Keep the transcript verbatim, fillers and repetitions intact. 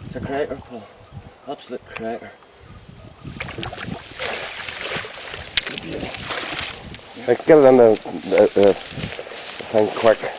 It's a crater, Paul. Absolute crater. Like, get it in the, the, the thing quick.